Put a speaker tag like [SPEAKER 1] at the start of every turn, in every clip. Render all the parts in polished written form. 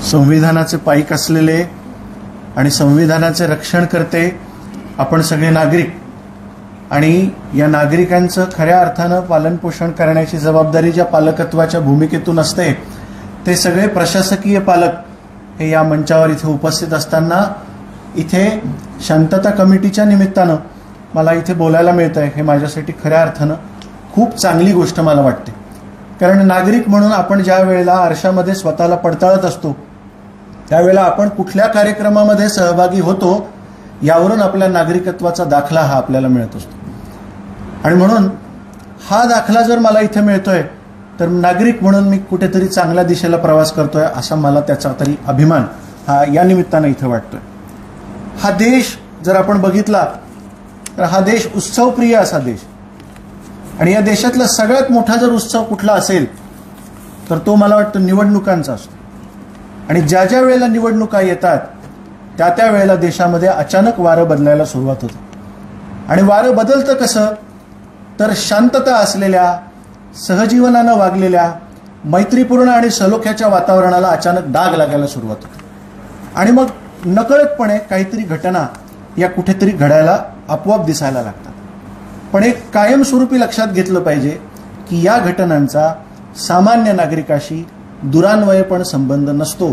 [SPEAKER 1] संविधानाचे पाईक असलेले आणि संविधानाचे रक्षण करते आपण सगळे नागरिक, आणि या नागरिकांचं खऱ्या अर्थानं पालनपोषण करण्याची जबाबदारी ज्या पालकत्वाच्या भूमिकेतून असते ते सगळे प्रशासकीय पालक हे या मंचावर इथे उपस्थित असताना इथे शांतता कमिटीच्या निमित्तानं मला इथे बोलायला मिळतंय हे माझ्यासाठी खऱ्या अर्थानं खूप चांगली गोष्ट मला वाटते. कारण नागरिक म्हणून आपण ज्या वेळेला आरशामध्ये स्वतःला पडताळत असतो त्यावेळेला आपण कुठल्या कार्यक्रमामध्ये सहभागी होतो यावरून आपल्या नागरिकत्वाचा दाखला हा आपल्याला मिळत असतो. आणि म्हणून हा दाखला जर मला इथे मिळतोय तर नागरिक म्हणून मी कुठेतरी चांगल्या दिशेला प्रवास करतोय असा मला त्याचा तरी अभिमान हा या निमित्तानं इथे वाटतोय. हा देश जर आपण बघितला तर हा देश उत्सवप्रिय असा देश, आणि या देशातला सगळ्यात मोठा जर उत्सव कुठला असेल तर तो मला वाटतं निवडणुकांचा असतो. आणि ज्या ज्या वेळेला निवडणुका येतात त्या त्या वेळेला देशामध्ये अचानक वारं बदलायला सुरुवात होते. आणि वारं बदलतं कसं तर शांतता असलेल्या, सहजीवनानं वागलेल्या, मैत्रीपूर्ण आणि सलोख्याच्या वातावरणाला अचानक डाग लागायला सुरुवात होते. आणि मग नकळतपणे काहीतरी घटना या कुठेतरी घडायला आपोआप दिसायला लागतात. पण एक कायमस्वरूपी लक्षात घेतलं पाहिजे की या घटनांचा सामान्य नागरिकाशी दुरान्वयपण संबंध नसतो,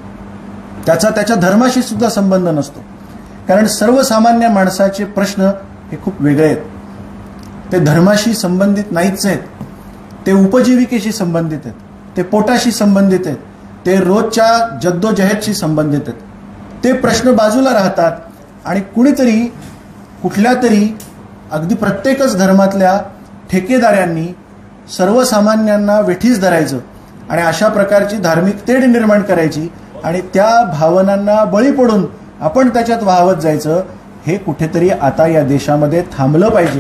[SPEAKER 1] त्याच्या धर्माशी सुद्धा संबंध नसतो. कारण सर्वसामान्य माणसाचे प्रश्न हे खूप वेगळे आहेत. ते धर्माशी संबंधित नाहीच आहेत, ते उपजीविकेशी संबंधित आहेत, ते पोटाशी संबंधित आहेत, ते रोजच्या जद्दोजहदशी संबंधित आहेत. ते प्रश्न बाजूला राहतात आणि कुणीतरी कुठल्या तरी अगदी प्रत्येकच धर्मातल्या ठेकेदारांनी सर्वसामान्यांना वेठीस धरायचं आणि अशा प्रकारची धार्मिक तेढ निर्माण करायची आणि त्या भावनांना बळी पडून आपण त्याच्यात वाहवत जायचं. हे कुठेतरी आता या देशामध्ये थांबलं पाहिजे.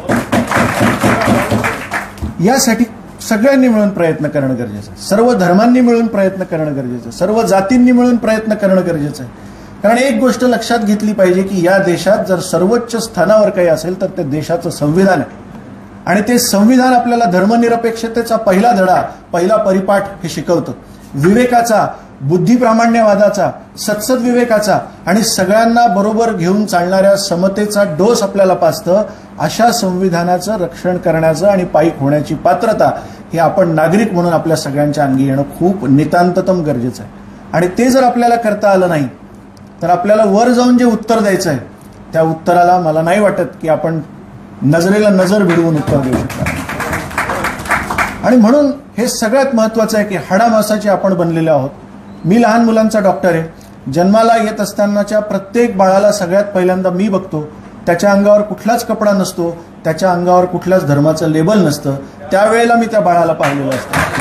[SPEAKER 1] यासाठी सगळ्यांनी मिळून प्रयत्न करणं गरजेचं आहे. सर्व धर्मांनी मिळून प्रयत्न करणं गरजेचं आहे. सर्व जातींनी मिळून प्रयत्न करणं गरजेचं आहे. कारण एक गोष्ट लक्षात घेतली पाहिजे की या देशात जर सर्वोच्च स्थानावर काही असेल तर ते देशाचं संविधान आहे. आणि ते संविधान आपल्याला धर्मनिरपेक्षतेचा पहिला धडा, पहिला परिपाठ हे शिकवतं. विवेकाचा, बुद्धिप्रामाण्यवादाचा, सत्सद्विवेकाचा आणि सगळ्यांना बरोबर घेऊन चालणाऱ्या समतेचा डोस आपल्याला पाजतं. अशा संविधानाचं रक्षण करण्याचं आणि पायीक होण्याची पात्रता हे आपण नागरिक म्हणून आपल्या सगळ्यांच्या अंगी येणं खूप नितांततम गरजेचं आहे. आणि ते जर आपल्याला करता आलं नाही तर आपल्याला वर जाऊन जे उत्तर द्यायचं आहे त्या उत्तराला मला नाही वाटत की आपण नजरेला नजर भिडवून उत्तर देऊ शकतो. आणि म्हणून हे सगळ्यात महत्वाचं आहे की हाडामासाचे आपण बनलेले आहोत. मी लहान मुलांचा डॉक्टर आहे. जन्माला येत असतानाच्या प्रत्येक बाळाला सगळ्यात पहिल्यांदा मी बघतो. त्याच्या अंगावर कुठलाच कपडा नसतो, त्याच्या अंगावर कुठल्याच धर्माचं लेबल नसतं. त्यावेळेला मी त्या बाळाला पाहिलेलं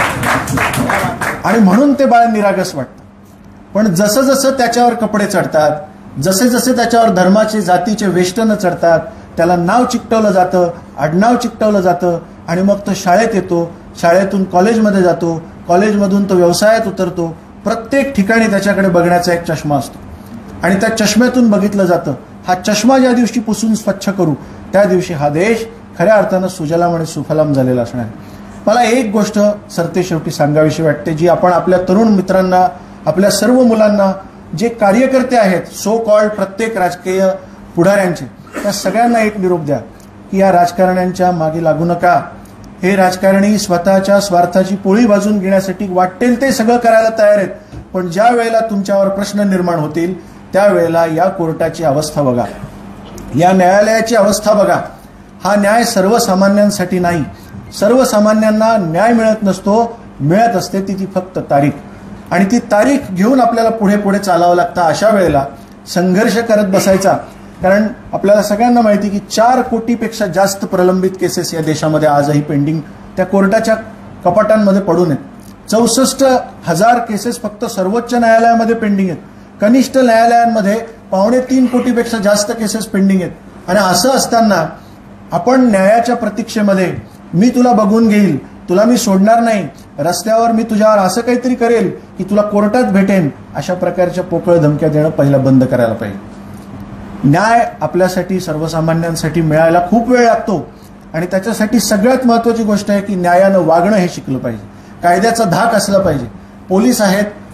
[SPEAKER 1] असतं आणि म्हणून ते बाळ निरागस वाटतं. पण जसं जसं त्याच्यावर कपडे चढतात, जसे जसे त्याच्यावर धर्माचे, जातीचे वेष्टनं चढतात, त्याला नाव चिकटवलं जातं, आडनाव चिकटवलं जातं आणि मग तो शाळेत येतो, शाळेतून कॉलेजमध्ये जातो, कॉलेजमधून तो व्यवसायात उतरतो. प्रत्येक ठिकाणी त्याच्याकडे बघण्याचा एक चष्मा असतो आणि त्या चष्म्यातून बघितलं जातं. हा चष्मा ज्या दिवशी पुसून स्वच्छ करू त्या दिवशी हा देश खऱ्या अर्थानं सुजलाम आणि सुफलाम झालेला असणार. मला एक गोष्ट सरतेशेवटी सांगावीशी वाटते जी आपण आपल्या तरुण मित्रांना, आपल्या सर्व मुलांना, जे कार्यकर्ते आहेत सो कॉल्ड प्रत्येक राजकीय पुढाऱ्यांचे, त्या सगळ्यांना एक निरोप द्या की या राजकारण्यांच्या मागे लागू नका. हे राजकारणी स्वतःच्या स्वार्थाची पोळी भाजून घेण्यासाठी वाटेल ते सगळं करायला तयार आहेत. पण ज्या वेळेला तुमच्यावर प्रश्न निर्माण होतील त्यावेळेला या कोर्टाची अवस्था बघा, या न्यायालयाची अवस्था बघा. हा न्याय सर्वसामान्यांसाठी नाही. सर्वसामान्यांना न्याय मिळत नसतो, मिळत असते ती फक्त तारीख. आणि ती तारीख घेऊन आपल्याला पुढे पुढे चालावं लागतं. अशा वेळेला संघर्ष करत बसायचा. कारण आपल्याला सगळ्यांना माहिती की 4 कोटीपेक्षा जास्त प्रलंबित केसेस या देशामध्ये आजही पेंडिंग त्या कोर्टाच्या कपाटांमध्ये पडून आहेत. 64,000 केसेस फक्त सर्वोच्च न्यायालयामध्ये पेंडिंग आहेत. कनिष्ठ न्यायालयांमध्ये 2.25 कोटीपेक्षा जास्त केसेस पेंडिंग आहेत. आणि असं असताना आपण न्यायाच्या प्रतीक्षेमध्ये, मी तुला बघून घेईल, तुला मी सोडणार नाही, रस्त्यावर मी तुझ्यावर असं काहीतरी करेल की तुला कोर्टात भेटेन, अशा प्रकारच्या पोकळ धमक्या देणं पहिला बंद करायला पाहिजे. न्याय आपल्यासाठी, सर्वसामान्यांसाठी मिळायला खूप वेळ लागतो आणि त्याच्यासाठी सगळ्यात महत्त्वाची गोष्ट आहे की न्यायानं वागणं हे शिकलं पाहिजे. कायद्याचा धाक असला पाहिजे. पोलीस आहेत,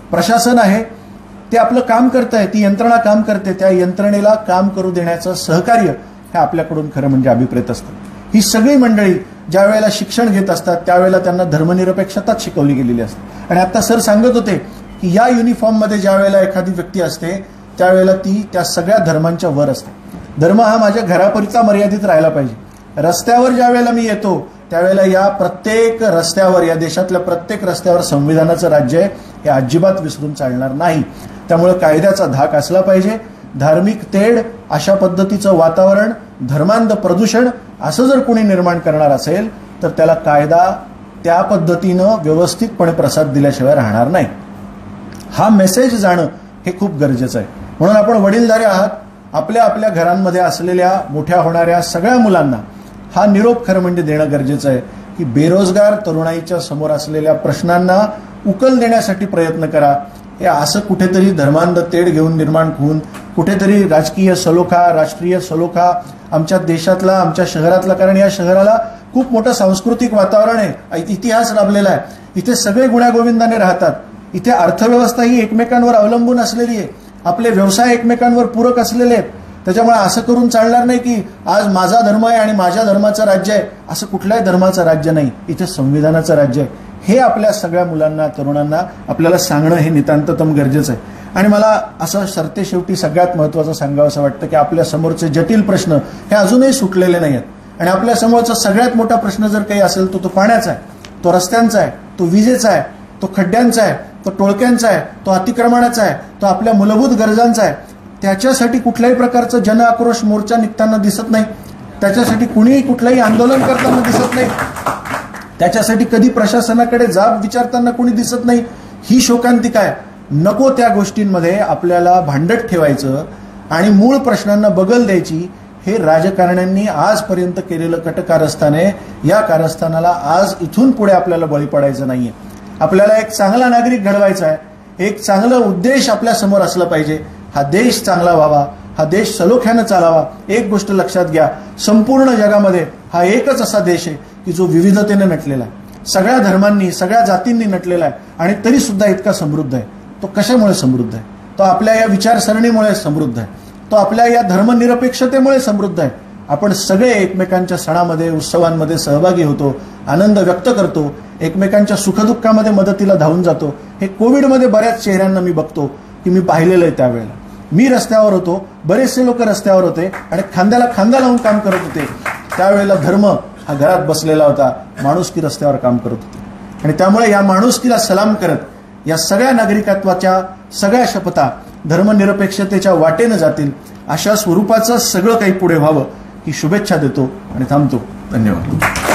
[SPEAKER 1] प्रशासन आहे ते आपलं काम करत आहे, ती यंत्रणा काम करते, त्या यंत्रणेला काम करू देण्याचं सहकार्य हे आपल्याकडून खरं म्हणजे अभिप्रेत असतं. ही सगळी मंडळी ज्या वेळेला शिक्षण घेत असतात त्यावेळेला त्यांना धर्मनिरपेक्षताच शिकवली गेलेली असते. आणि आता सर सांगत होते की या युनिफॉर्ममध्ये ज्या वेळेला एखादी व्यक्ती असते त्यावेळेला ती त्या सगळ्या धर्मांच्या वर असते. धर्म हा माझ्या घरापुरता मर्यादित राहायला पाहिजे. रस्त्यावर ज्या वेळेला मी येतो त्यावेळेला या प्रत्येक रस्त्यावर, या देशातल्या प्रत्येक रस्त्यावर संविधानाचं राज्य आहे हे अजिबात विसरून चालणार नाही. त्यामुळे कायद्याचा धाक असला पाहिजे. धार्मिक तेढ, अशा पद्धतीचं वातावरण, धर्मांध प्रदूषण असं जर कोणी निर्माण करणार असेल तर त्याला कायदा त्या पद्धतीनं व्यवस्थितपणे प्रसाद दिल्याशिवाय राहणार नाही. हा मेसेज जाणं हे खूप गरजेचं आहे. म्हणून आपण वडीलधारे आहात. आपल्या आपल्या घरांमध्ये असलेल्या मोठ्या होणाऱ्या सगळ्या मुलांना हा निरोप खरं म्हणजे देणं गरजेचं आहे की बेरोजगार तरुणाईच्या समोर असलेल्या प्रश्नांना उकल देण्यासाठी प्रयत्न करा. हे असं कुठेतरी धर्मांध तेढ घेऊन निर्माण होऊन कुठेतरी राजकीय सलोखा, राष्ट्रीय सलोखा आमच्या देशातला, आमच्या शहरातला, कारण या शहराला खूप मोठं सांस्कृतिक वातावरण आहे, इतिहास लाभलेला आहे, इथे सगळे गुण्यागोविंदाने राहतात, इथे अर्थव्यवस्था ही एकमेकांवर अवलंबून असलेली आहे, आपले व्यवसाय एकमेकांवर पूरक असलेले आहेत. त्याच्यामुळे असं करून चालणार नाही की आज माझा धर्म आहे आणि माझ्या धर्माचं राज्य आहे. असं कुठल्याही धर्माचं राज्य नाही, इथे संविधानाचं राज्य आहे. हे आपल्या सगळ्या मुलांना, तरुणांना आपल्याला सांगणं हे नितांततम गरजेचं आहे. आणि मला असं सरतेशेवटी सगळ्यात महत्त्वाचं सांगावं असं वाटतं की आपल्या समोरचे जटिल प्रश्न हे अजूनही सुटलेले नाही आहेत. आणि आपल्या समोरचा सगळ्यात मोठा प्रश्न जर काही असेल तो पाण्याचा आहे, तो रस्त्यांचा आहे, तो विजेचा आहे, तो खड्ड्यांचा आहे, तो टोळक्यांचा आहे, तो अतिक्रमणाचा आहे, तो आपल्या मूलभूत गरजांचा आहे. त्याच्यासाठी कुठल्याही प्रकारचं जन आक्रोश मोर्चा निघताना दिसत नाही. त्याच्यासाठी कुणीही कुठलंही आंदोलन करताना दिसत नाही. त्याच्यासाठी कधी प्रशासनाकडे जाब विचारताना कुणी दिसत नाही. ही शोकांतिका आहे. नको त्या गोष्टींमध्ये आपल्याला भांडत ठेवायचं आणि मूळ प्रश्नांना बगल द्यायची. हे राजकारण्यांनी आजपर्यंत केलेलं कटकारस्थान आहे. या कारस्थानाला आज इथून पुढे आपल्याला बळी पडायचं नाहीये. आपल्याला एक चांगला नागरिक घडवायचा आहे. एक चांगला उद्देश आपल्या समोर असला पाहिजे. हा देश चांगला व्हावा, हा देश सलोख्यानं चालावा. एक गोष्ट लक्षात घ्या, संपूर्ण जगामध्ये हा एकच असा देश आहे की जो विविधतेने नटलेला आहे, सगळ्या धर्मांनी, सगळ्या जातींनी नटलेला आहे आणि तरी सुद्धा इतका समृद्ध आहे. तो कशामुळे समृद्ध आहे? तो आपल्या या विचारसरणीमुळे समृद्ध आहे. तो आपल्या या धर्मनिरपेक्षतेमुळे समृद्ध आहे. आपण सगळे एकमेकांच्या सणामध्ये, उत्सवांमध्ये सहभागी होतो, आनंद व्यक्त करतो, एकमेकांच्या सुखदुःखामध्ये मदतीला धावून जातो. हे कोविडमध्ये बऱ्याच चेहऱ्यांना मी बघतो की मी पाहिलेलं आहे. त्यावेळेला मी रस्त्यावर होतो, बरेचसे लोक रस्त्यावर होते आणि खांद्याला खांदा लावून काम करत होते. त्यावेळेला धर्म हा घरात बसलेला होता, माणुसकी रस्त्यावर काम करत होती. आणि त्यामुळे या माणुसकीला सलाम करत या सगळ्या नागरिकत्वाच्या सगळ्या शपथा धर्मनिरपेक्षतेच्या वाटेनं जातील अशा स्वरूपाचं सगळं काही पुढे व्हावं ही शुभेच्छा देतो आणि थांबतो. धन्यवाद.